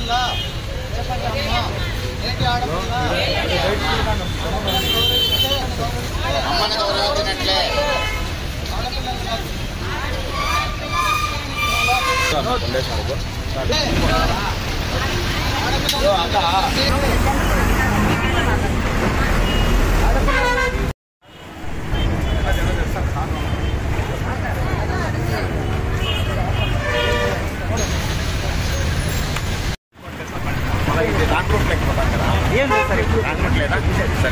అమ్మని గౌరవించినట్లే ఏం సార్ ఇప్పుడు అనుకోవట్లేదా? సరే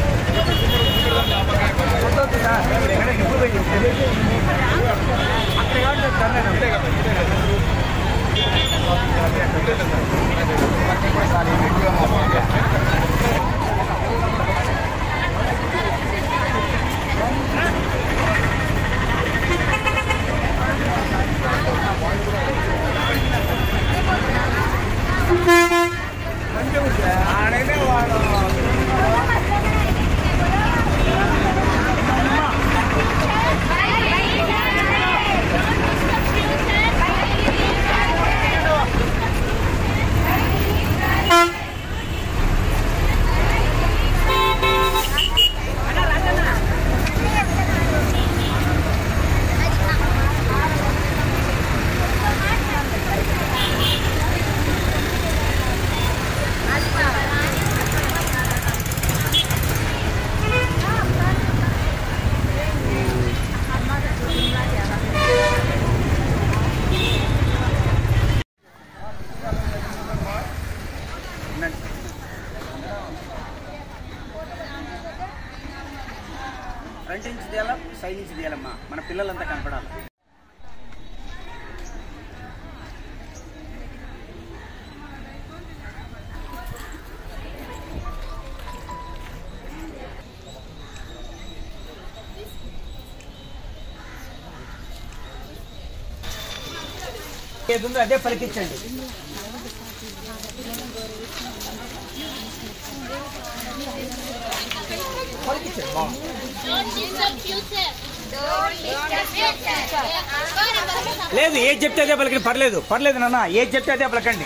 ఫ్రంట్ నుంచి తీయాలా సైడ్ నుంచి తీయాలమ్మా మన పిల్లలంతా కనపడాలి. ఏదుందో అదే పలికించండి. లేదు ఏది చెప్తే అదే పలకండి, పర్లేదు పర్లేదు నాన్న, ఏది చెప్తే అదే పలకండి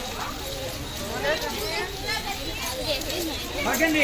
పలకండి.